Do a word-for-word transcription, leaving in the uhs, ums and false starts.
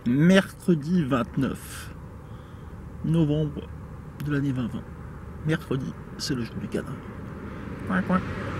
mercredi vingt-neuf novembre de l'année vingt vingt. Mercredi, c'est le jour du canard. Coin, coin.